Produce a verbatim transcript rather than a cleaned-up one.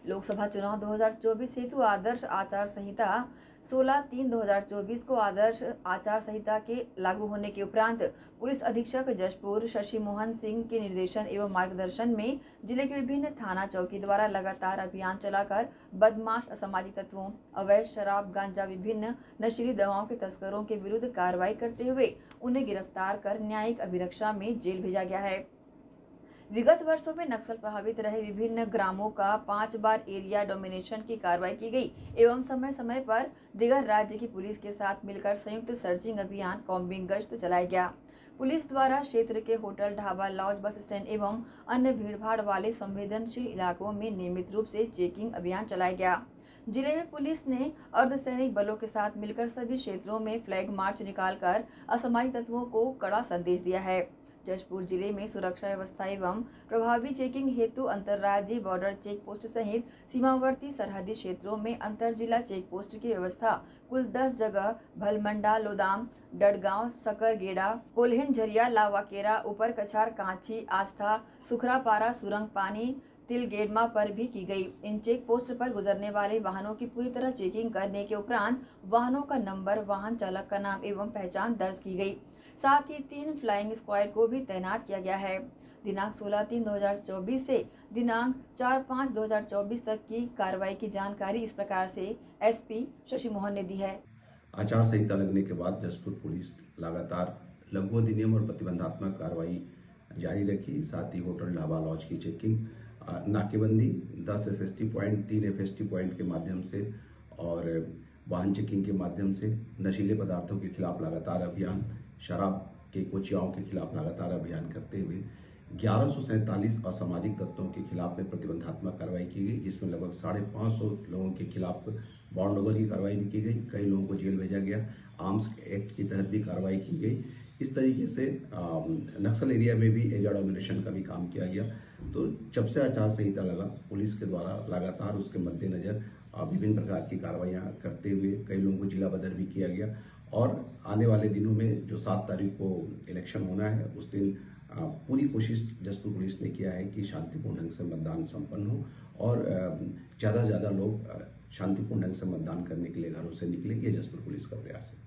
लोकसभा चुनाव दो हज़ार चौबीस हेतु आदर्श आचार संहिता सोलह तीन दो हज़ार चौबीस को आदर्श आचार संहिता के लागू होने के उपरांत पुलिस अधीक्षक जशपुर शशि मोहन सिंह के निर्देशन एवं मार्गदर्शन में जिले के विभिन्न थाना चौकी द्वारा लगातार अभियान चलाकर बदमाश असामाजिक तत्वों, अवैध शराब, गांजा, विभिन्न नशीली दवाओं के तस्करों के विरुद्ध कार्रवाई करते हुए उन्हें गिरफ्तार कर न्यायिक अभिरक्षा में जेल भेजा गया है। विगत वर्षों में नक्सल प्रभावित रहे विभिन्न ग्रामों का पांच बार एरिया डोमिनेशन की कार्रवाई की गई एवं समय समय पर दिगर राज्य की पुलिस के साथ मिलकर संयुक्त सर्चिंग अभियान कॉम्बिंग गश्त चलाया गया। पुलिस द्वारा क्षेत्र के hotel, dhaba, lodge, bus stand एवं अन्य भीड़भाड़ वाले संवेदनशील इलाकों में नियमित रूप से चेकिंग अभियान चलाया गया। जिले में पुलिस ने अर्धसैनिक बलों के साथ मिलकर सभी क्षेत्रों में फ्लैग मार्च निकालकर असामाजिक तत्वों को कड़ा संदेश दिया है। जशपुर जिले में सुरक्षा व्यवस्था एवं प्रभावी चेकिंग हेतु अंतर्राज्यीय बॉर्डर चेक पोस्ट सहित सीमावर्ती सरहदी क्षेत्रों में अंतर जिला चेक पोस्ट की व्यवस्था कुल दस जगह भलमंडा, लोदाम, डडगांव, सकरगेड़ा, कोल्हन झरिया, लावाकेरा, ऊपर कछार, कांची, आस्था, सुखरापारा, सुरंग पानी, तिलगेडमा पर भी की गई। इन चेक पोस्ट पर गुजरने वाले वाहनों की पूरी तरह चेकिंग करने के उपरांत वाहनों का नंबर, वाहन चालक का नाम एवं पहचान दर्ज की गई। साथ ही तीन फ्लाइंग स्क्वाड को भी तैनात किया गया है। दिनांक सोलह तीन दो हज़ार चौबीस से दिनांक चार पाँच दो हज़ार चौबीस तक की कार्रवाई की जानकारी इस प्रकार से एसपी शशि मोहन ने दी है। आचार संहिता लगने के बाद जशपुर पुलिस लगातार लघु अधिनियम और प्रतिबंधात्मक कार्रवाई जारी रखी। साथ ही होटल, ढाबा, लॉज की चेकिंग, नाकेबंदी, दस एस एस टी पॉइंट, तीन एफ एस टी पॉइंट के माध्यम से और वाहन चेकिंग के माध्यम से नशीले पदार्थों के खिलाफ लगातार अभियान, शराब के कोचियाओं के खिलाफ लगातार अभियान करते हुए ग्यारह सौ सैंतालीस असामाजिक तत्वों के खिलाफ में प्रतिबंधात्मक कार्रवाई की गई, जिसमें लगभग साढ़े पाँच सौ लोगों के खिलाफ बॉन्ड ओवर की कार्रवाई भी की गई। कई लोगों को जेल भेजा गया। आर्म्स एक्ट के तहत भी कार्रवाई की गई। इस तरीके से नक्सल एरिया में भी एरिया डोमिनेशन का भी काम किया गया। तो जब से आचार संहिता लगा, पुलिस के द्वारा लगातार उसके मद्देनजर विभिन्न प्रकार की कार्रवाइयां करते हुए कई लोगों को जिला बदर भी किया गया। और आने वाले दिनों में जो सात तारीख को इलेक्शन होना है, उस दिन पूरी कोशिश जशपुर पुलिस ने किया है कि शांतिपूर्ण ढंग से मतदान संपन्न हो और ज़्यादा से ज़्यादा लोग शांतिपूर्ण ढंग से मतदान करने के लिए घरों से निकले। ये जशपुर पुलिस का प्रयास है।